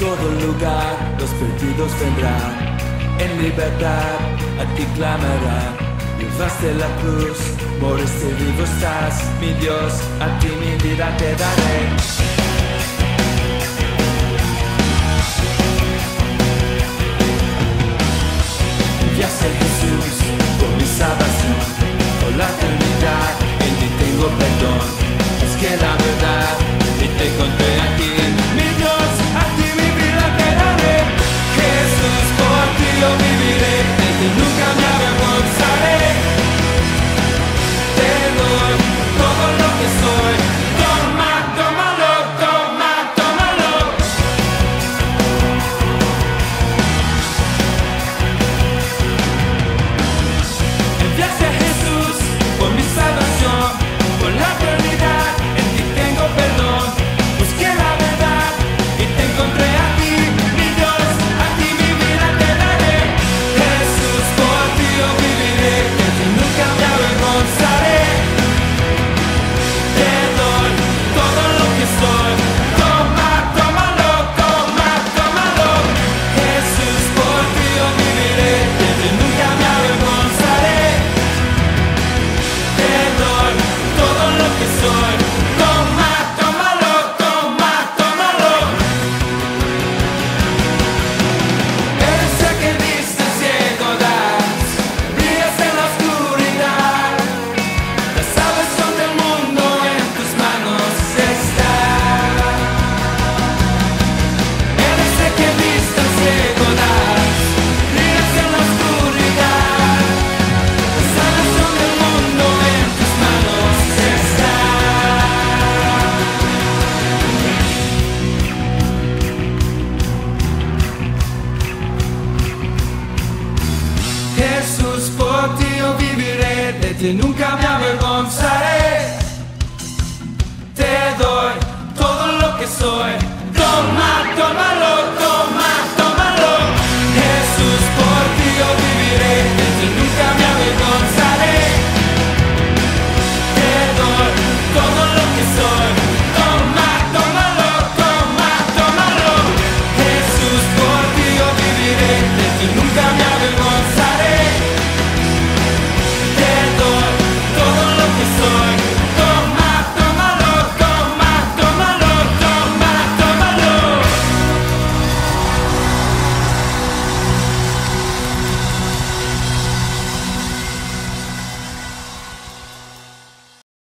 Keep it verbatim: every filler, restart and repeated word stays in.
todo lugar los perdidos vendrán, en libertad a ti clamarán. Llevaste la cruz, moriste, vivo estás, mi Dios, a ti mi vida te daré. Enviaste a Jesús por mi salvación, por la eternidad, en ti tengo perdón. Es que la verdad, y te encontré aquí, mi Dios, a ti mi vida te daré. Jesús, por ti yo viviré, de ti nunca me avergonzaré. Te doy todo lo que soy, toma, tómalo, toma, tómalo. Enviaste a Jesús por mi salvación, por la eternidad, en ti tengo perdón. Busqué la verdad y te encontré aquí, mi Dios, a ti mi vida te daré. Jesús, por ti yo viviré, de ti nunca me avergonzaré. Te doy todo lo que soy, toma, tómalo, toma, tómalo. Jesús, por ti yo viviré, de ti nunca me avergonzaré. Te doy todo lo que soy, toma, tómalo, toma, tómalo. Eres el que diste ciego das, brillas en la oscuridad. La salvación del mundo en tus manos está. Eres el que diste ciego das, brillas en la oscuridad. La salvación del mundo en tus manos está. Jesús, por ti yo viviré, de ti nunca me avergonzaré.